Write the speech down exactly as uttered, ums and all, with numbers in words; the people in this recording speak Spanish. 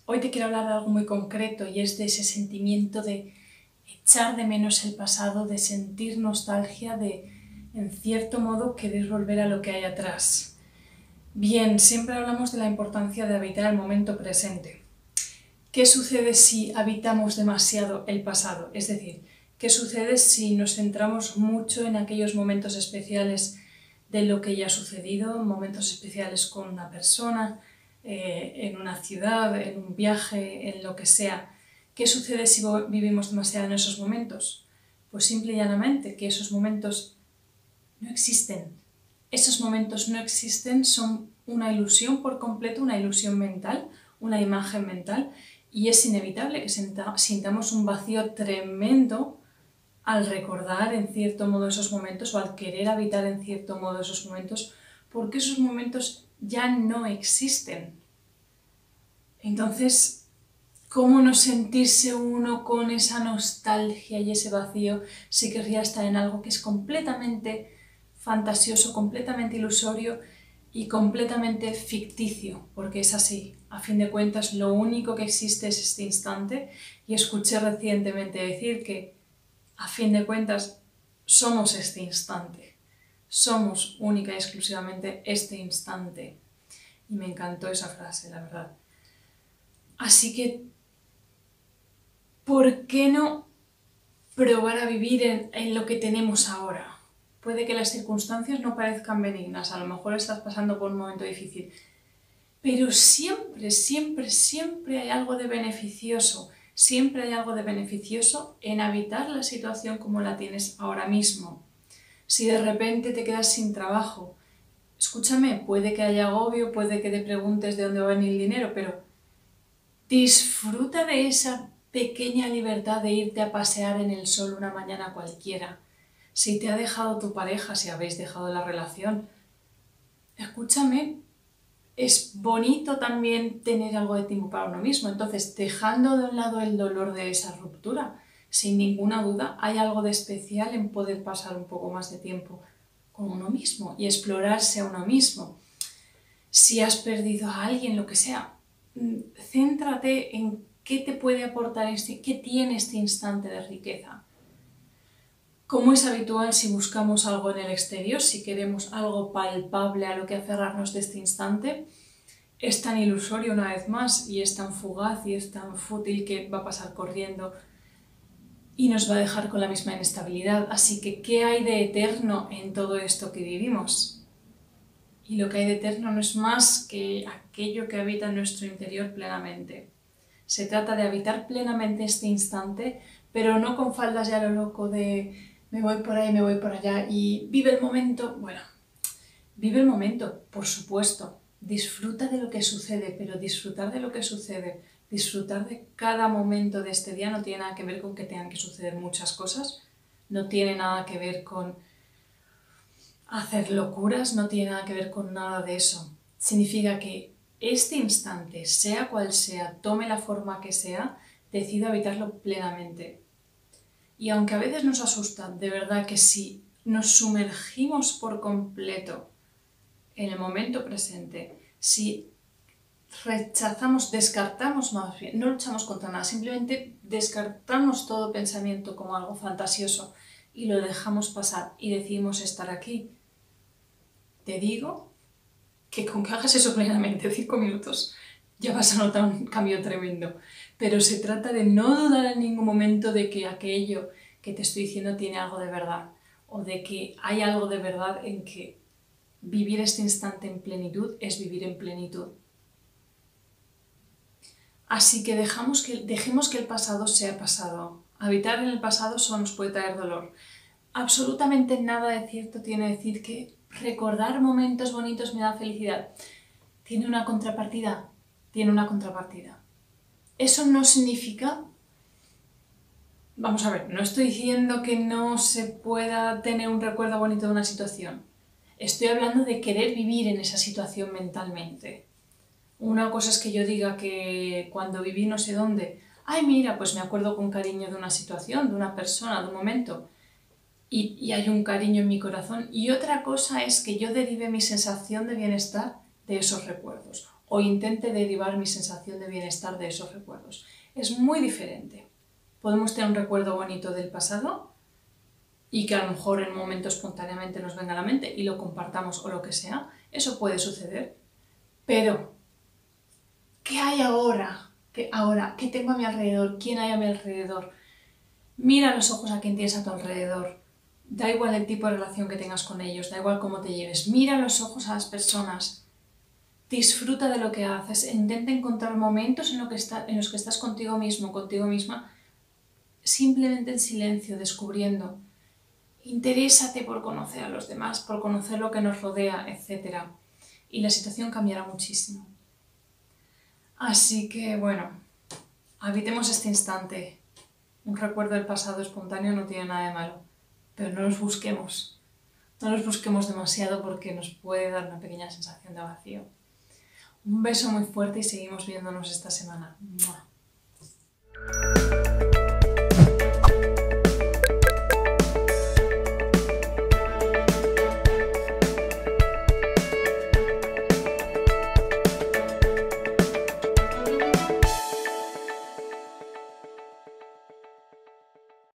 Hoy te quiero hablar de algo muy concreto y es de ese sentimiento de echar de menos el pasado, de sentir nostalgia, de, en cierto modo, querer volver a lo que hay atrás. Bien, siempre hablamos de la importancia de habitar el momento presente. ¿Qué sucede si habitamos demasiado el pasado? Es decir, ¿qué sucede si nos centramos mucho en aquellos momentos especiales de lo que ya ha sucedido, momentos especiales con una persona, eh, en una ciudad, en un viaje, en lo que sea? ¿Qué sucede si vivimos demasiado en esos momentos? Pues simple y llanamente que esos momentos no existen. Esos momentos no existen, son una ilusión por completo, una ilusión mental, una imagen mental, y es inevitable que sintamos un vacío tremendo al recordar en cierto modo esos momentos o al querer habitar en cierto modo esos momentos, porque esos momentos ya no existen. Entonces, ¿cómo no sentirse uno con esa nostalgia y ese vacío si querría estar en algo que es completamente fantasioso, completamente ilusorio y completamente ficticio? Porque es así. A fin de cuentas, lo único que existe es este instante, y escuché recientemente decir que, a fin de cuentas, somos este instante. Somos única y exclusivamente este instante. Y me encantó esa frase, la verdad. Así que, ¿por qué no probar a vivir en, en lo que tenemos ahora? Puede que las circunstancias no parezcan benignas, a lo mejor estás pasando por un momento difícil, pero siempre, siempre, siempre hay algo de beneficioso, siempre hay algo de beneficioso en habitar la situación como la tienes ahora mismo. Si de repente te quedas sin trabajo, escúchame, puede que haya agobio, puede que te preguntes de dónde va a venir el dinero, pero disfruta de esa pequeña libertad de irte a pasear en el sol una mañana cualquiera. Si te ha dejado tu pareja, si habéis dejado la relación, escúchame, es bonito también tener algo de tiempo para uno mismo. Entonces, dejando de un lado el dolor de esa ruptura, sin ninguna duda, hay algo de especial en poder pasar un poco más de tiempo con uno mismo y explorarse a uno mismo. Si has perdido a alguien, lo que sea, céntrate en qué te puede aportar, este, qué tiene este instante de riqueza. Como es habitual, si buscamos algo en el exterior, si queremos algo palpable a lo que aferrarnos de este instante, es tan ilusorio una vez más y es tan fugaz y es tan fútil que va a pasar corriendo y nos va a dejar con la misma inestabilidad. Así que, ¿qué hay de eterno en todo esto que vivimos? Y lo que hay de eterno no es más que aquello que habita en nuestro interior plenamente. Se trata de habitar plenamente este instante, pero no con faldas ya a lo loco de me voy por ahí, me voy por allá y vive el momento. Bueno, vive el momento, por supuesto. Disfruta de lo que sucede, pero disfrutar de lo que sucede, disfrutar de cada momento de este día no tiene nada que ver con que tengan que suceder muchas cosas, no tiene nada que ver con hacer locuras, no tiene nada que ver con nada de eso. Significa que este instante, sea cual sea, tome la forma que sea, decido habitarlo plenamente. Y aunque a veces nos asusta, de verdad que si nos sumergimos por completo en el momento presente, si rechazamos, descartamos más bien, no luchamos contra nada, simplemente descartamos todo pensamiento como algo fantasioso y lo dejamos pasar y decidimos estar aquí, te digo que con que hagas eso plenamente cinco minutos ya vas a notar un cambio tremendo. Pero se trata de no dudar en ningún momento de que aquello que te estoy diciendo tiene algo de verdad, o de que hay algo de verdad en que vivir este instante en plenitud es vivir en plenitud. Así que, dejamos que dejemos que el pasado sea pasado. Habitar en el pasado solo nos puede traer dolor. Absolutamente nada de cierto tiene decir que recordar momentos bonitos me da felicidad. Tiene una contrapartida, tiene una contrapartida. Eso no significa... Vamos a ver, no estoy diciendo que no se pueda tener un recuerdo bonito de una situación. Estoy hablando de querer vivir en esa situación mentalmente. Una cosa es que yo diga que cuando viví no sé dónde, ay mira, pues me acuerdo con cariño de una situación, de una persona, de un momento. Y, y hay un cariño en mi corazón. Y otra cosa es que yo derive mi sensación de bienestar de esos recuerdos o intente derivar mi sensación de bienestar de esos recuerdos. Es muy diferente. Podemos tener un recuerdo bonito del pasado y que a lo mejor en un momento espontáneamente nos venga a la mente y lo compartamos o lo que sea. Eso puede suceder. Pero, ¿qué hay ahora? ¿Qué ahora? ¿Qué tengo a mi alrededor? ¿Quién hay a mi alrededor? Mira a los ojos a quien tienes a tu alrededor. Da igual el tipo de relación que tengas con ellos, da igual cómo te lleves. Mira a los ojos a las personas. Disfruta de lo que haces. Intenta encontrar momentos en, lo que está, en los que estás contigo mismo, contigo misma, simplemente en silencio, descubriendo. Interésate por conocer a los demás, por conocer lo que nos rodea, etcétera. Y la situación cambiará muchísimo. Así que, bueno, habitemos este instante. Un recuerdo del pasado espontáneo no tiene nada de malo, pero no los busquemos. No los busquemos demasiado porque nos puede dar una pequeña sensación de vacío. Un beso muy fuerte y seguimos viéndonos esta semana. ¡Mua!